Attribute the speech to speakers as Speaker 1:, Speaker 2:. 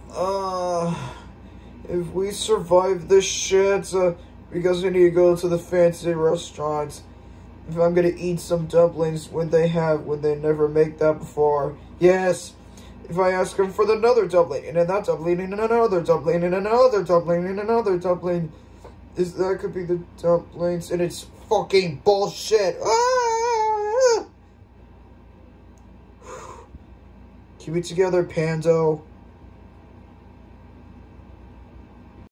Speaker 1: If we survive this shit, because we need to go to the fancy restaurant. If I'm gonna eat some dumplings when they never make that before. Yes. If I ask them for another dumpling, and then that dumpling, and another dumpling, and another dumpling, and another dumpling. That could be the dumplings, and it's fucking bullshit. Ah! Keep it together, Pando.